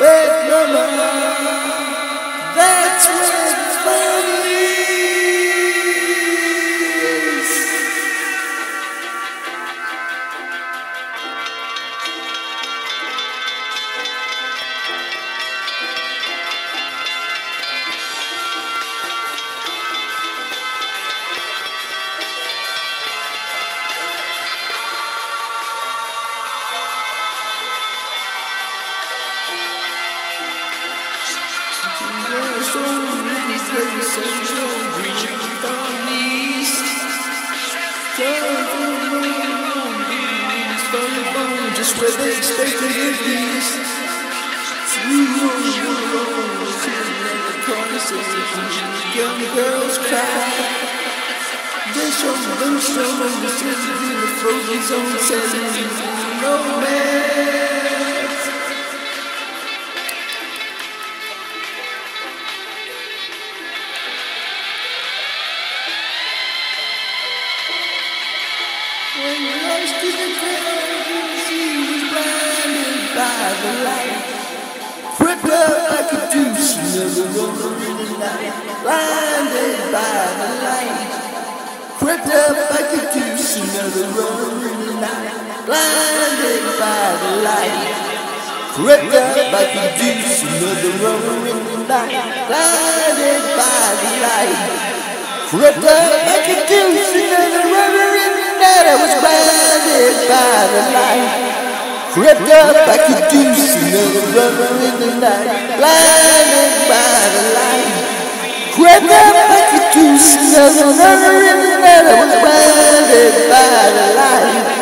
Hey mama, that's where the fun is. Just where they expected it is. Young girls cry. They show them struggling in the frozen zone, telling romance. When you lost to the ground, she was blinded by the light. Crept up like a deuce, never gonna really night. Blinded by the light. Crept up like a deuce, never gonna really night. Blinded by the light. Crept up like a deuce, never gonna really night. Blinded by the light. Crept up like a deuce, never gonna really night. I was blinded by the light. Crept up like a deuce, another rubber in the night. Blinded by the light. Crept up like a deuce, another rubber in the night. I was blinded by the light.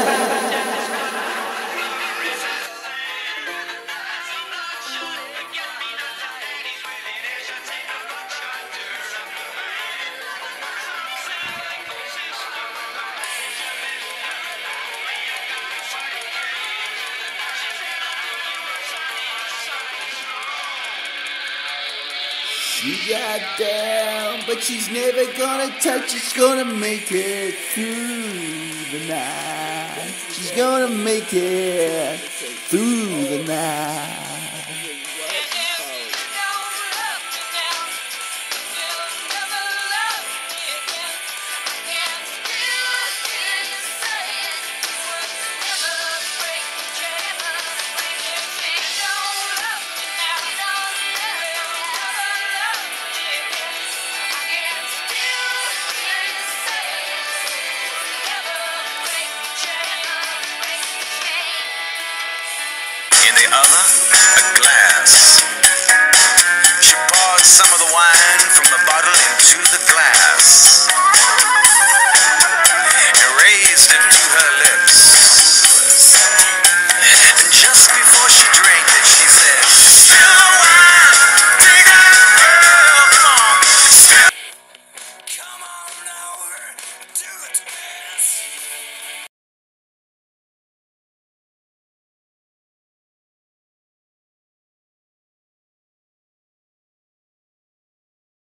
She got down, but she's never gonna touch. She's gonna make it through the night. She's gonna make it through the night. In the other, a glass. She poured some of the wine from the bottle into the glass.